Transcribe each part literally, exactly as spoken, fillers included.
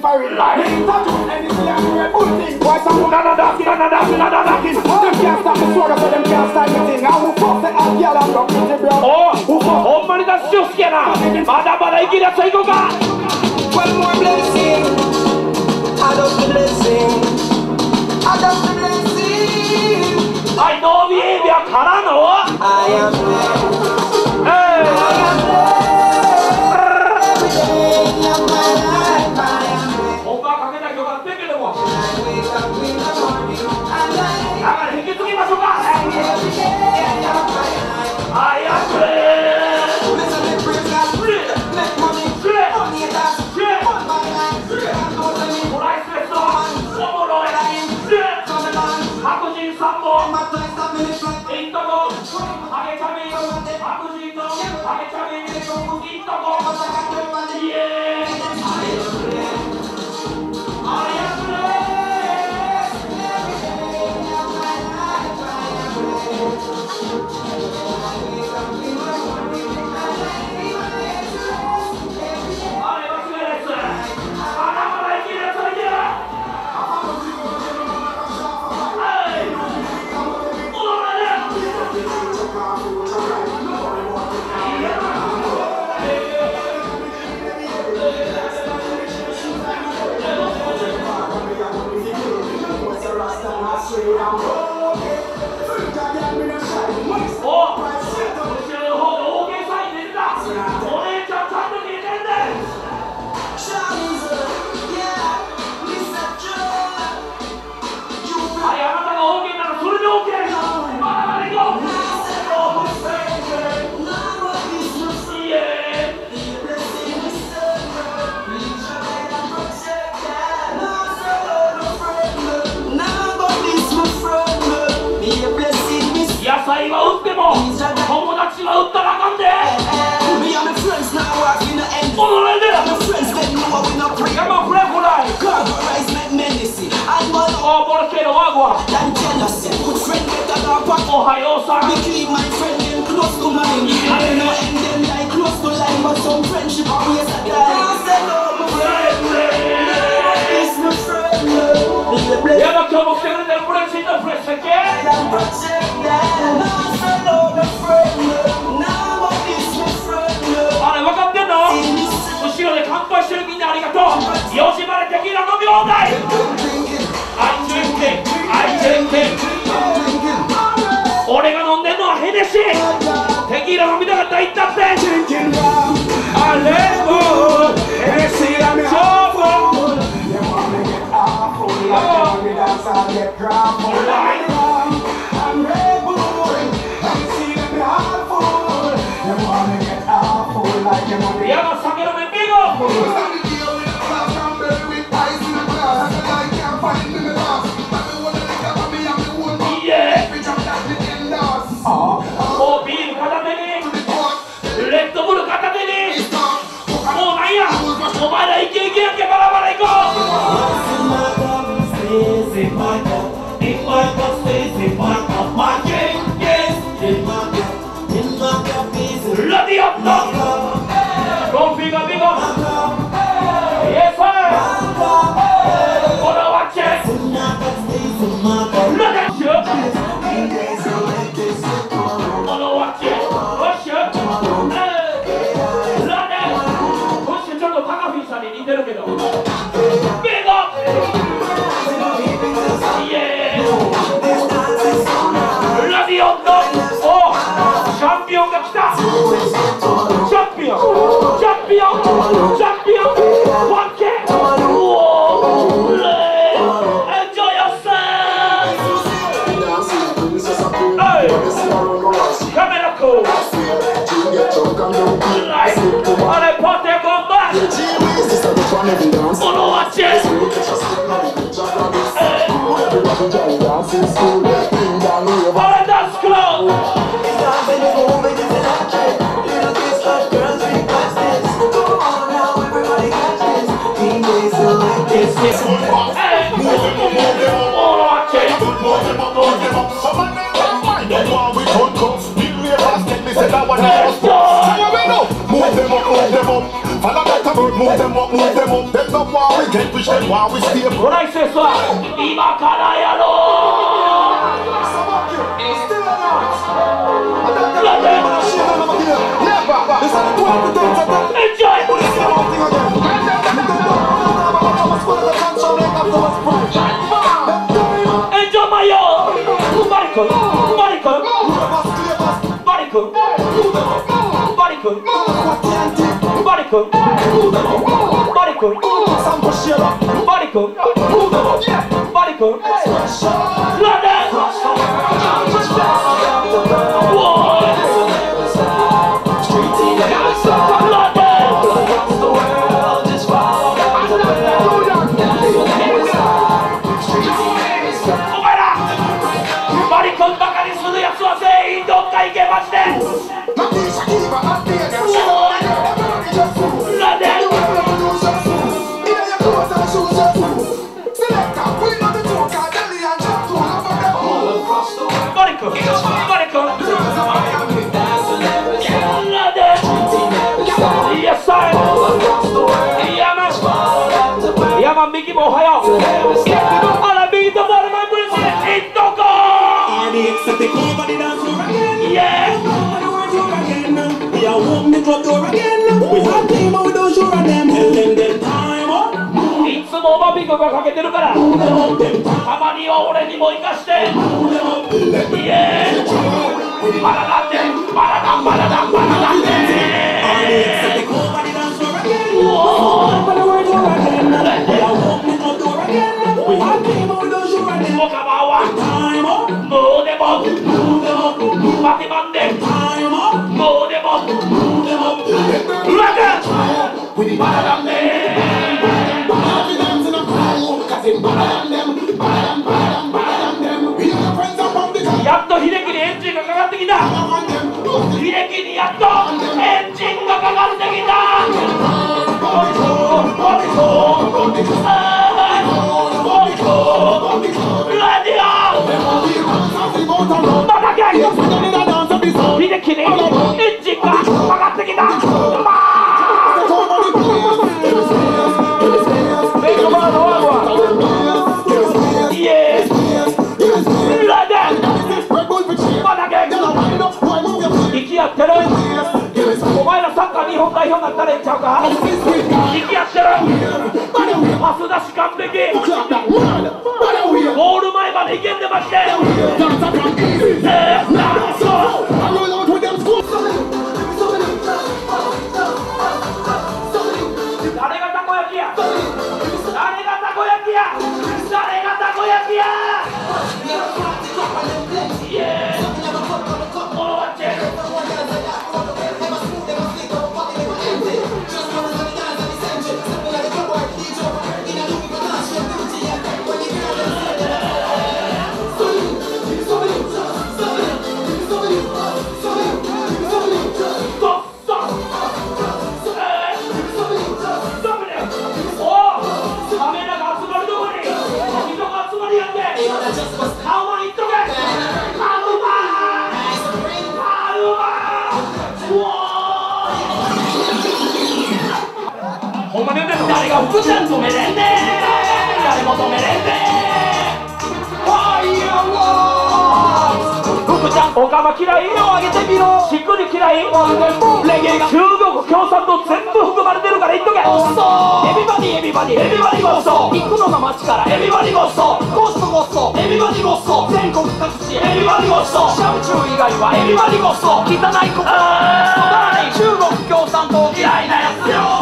married life. Why some none of that, none of that, none of that. Them can't stop the sword, so them can't stop the thing. And who fuck the hot girl and rock with the bro? Oh, who fuck? Oh, man, that's just scanner. Mada, mada, you get a cycle back. One more blessing. I love the blessing. I love the blessing. I know behavior, Karano. I am blessed. Hey. I am blessed. Every day of my life, I am blessed. Oh, back again, I got bigger than one. I wake up in the morning, and I am blessed. Every day of my life, I am blessed. Listen, the praise God. Make money. Money is that. Put my life. Go to me. What I say, so. One more oil. Come on. Hakuji Sambo. My place, I'm in the front. Intogo. Hagechami. Hakuji to. Hagechami. Intogo. Yeah. I am blessed. I am blessed. Every day of my life, I am blessed. Ohio-san. We keep my friend them close to mine. Yeah. I don't know end them like close to line, but some friendship always a die. I said no, my friend, it's my friend. Yeah, but come up there and then press it, the press again. I'm protect that. I said no, my friend. Now what is my friend? Alright, what up there now? 後ろで乾杯してるみんなありがとう。よしまでテキーラ飲み放題。I'm drinking, I'm drinking. 俺が飲んでんのはヘネシー。テキーラ飲みたかったら言ったって。あれもヘネシーが超フォー。やば酒飲めビゴ。もうビール片手にレッドブル片手にもうなんやお前らイケイケやんけバラバラ行こうラディオットコンフィがビゴイエスファイこれはチェンラディオット似てるけどビゴイエーラディオットおチャンピオンが来たチャンピオンチャンピオンチャンピオンワンケーうおーレーエンジョイヨッセーカメラコーあれパテコンバッFollow watch it. Alright, that's close. Hey, follow watch it. Move them up, move them up. Follow that bird, move them up, move them up. Them no war, we get トライセスは今からやろ右もおはよう。あら、右とボールマンブルース、いっとこー。イエーイ。いつもオバビックがかけてるから、たまには俺にも生かして。イエーイ。バラダンで、バラダン、バラダン、バラダンで。やっと秀樹にエンジンがかかってきた。秀樹にやっとエンジンがかかってきた。ラディオまた逆秀樹にエンジンがかかってきた。息やってる。お前らサッカー日本代表になったらええんちゃうか。息やってる。パス出し完璧。ゴール前まで行けんでまして。誰がたこ焼きや。誰がたこ焼きや。誰がたこ焼きや。イエーイ。ほんまに言うてんの。誰が福ちゃん止めれんねん。誰も止めれんねん。ファイヤーワー福ちゃん、オカマ嫌い。手を上げてみろ。しっくり嫌い。レゲエが中国共産党全部含まれてるから言っとけ。エビバディエビバディエビバディゴッソ。幾度の街からエビバディゴッソ。ゴッソゴッソエビバディゴッソ。全国各地エビバディゴッソ。シャムチュー以外はエビバディゴッソ。汚い国中国共産党嫌いなやつよ。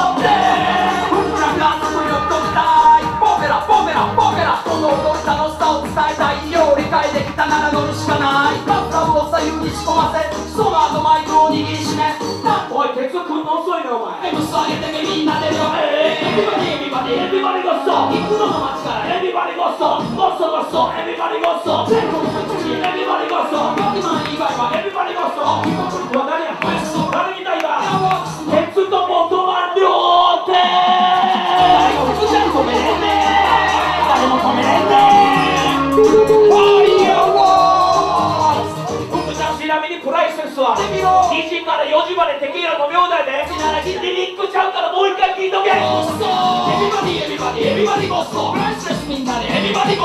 この踊り楽しさを伝えたいよ。理解できたなら乗るしかない。バッタを左右に仕込ませ、その後マイクを握りしめ。おい、ケツくんの遅いねお前。エムス上げてけみんなでよ。エビバディエビバディエビバディゴッソ。幾度の街からエビバディゴッソ。ゴッソゴッソエビバディゴッソ。全国各地エビバディゴッソ。バキマン以外はエビバディゴッソ。うわ、何や誰みたいだ。ケツとも止まる両手。誰が福ちゃん止めれんねん。誰も止めれんねん。ファイヤーワー福ちゃん、ちなみにプライセスはにじからよじまでテキーラ飲み放題で。リリックちゃうからもう一回聞いとけ。エビバディエビバディエビ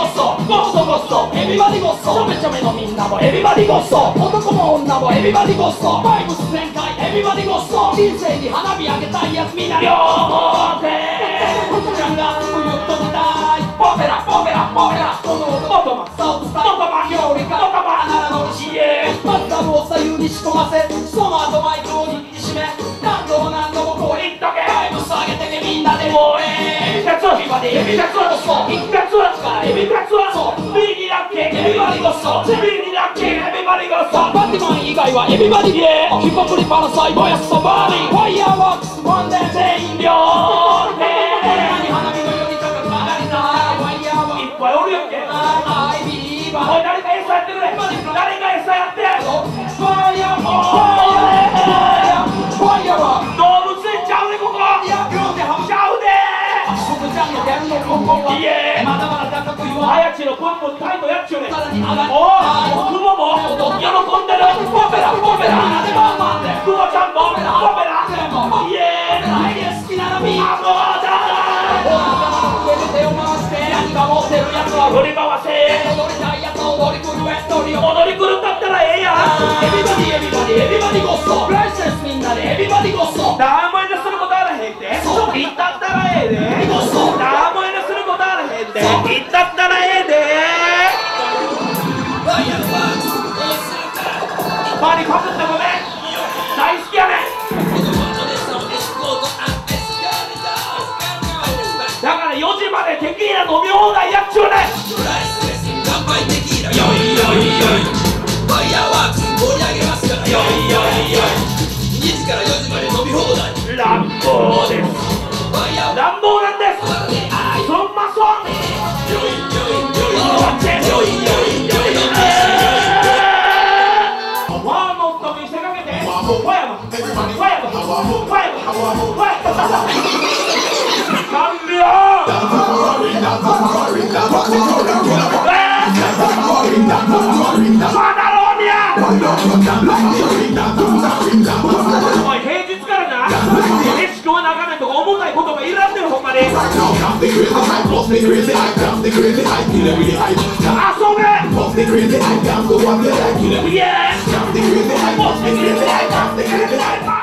ごっそごっそごっそエビバディごっそちょめちょめのみんなもエビバディごっそ男も女もエビバディごっそバイブス全開エビバディごっそ人生に花火あげたいやつみんな両方でちゃんが冬ときたいポペラポペラポペラこの音もサウスタイルもとま料理かもとまならの知恵まずダムを左右に仕込ませその後マイクを握りしめ何度も何度もこう言っとけバイブス上げてけみんなで応援エビカツエビバディエビカツそう一カツエビカツそうビギラッケエビバディゴッソビギラッケエビバディゴッソバティマン以外はエビバディゲーヒップホップリパのサイボヤスとバーディーファイヤーワークスワンデー全員両手花火のように高く上がりたいファイヤーワークスいっぱいおるやんけアイビーバーおい誰か餌やってくれ誰か餌やってファイヤーワークスファイヤーワークス動物園ちゃうねここいや両手はちゃうで僕ちゃんがやるのここはいえまだまだ高く言わあやちのポンポンタイムやっちゅうねんさらに上がるおおクモも喜んでるポペラポペラでバンバンでクモちゃんもポペライエーイ好きなのみあもうだ頭の上で手を回して何か持ってるやつは振り回せ踊りたいやつ踊り狂え踊り踊り狂ったったらええやんエビバディエビバディエビバディゴッソプライセンスみんなでエビバディゴッソ何も遠慮することあらへんで言ったったらええで何も遠慮することあらへんで言ったったらええでバリかぶってごめん大好きやねんだからよじまでテキーラ飲み放題やっちゅうねん乾杯テキーラよいよいよいファイヤーワークス盛り上げますからよいよいよいにじからよじまで飲み放題乱暴です乱暴なんですそんまそんよいよいよいよいよいよいワーモット見せかけてファヤマファヤマファヤマファヤマファヤマ完了マダローニアおい平日からな飯食わなあかんねんとか重たいことがいらんねんほんまに遊べイエーイ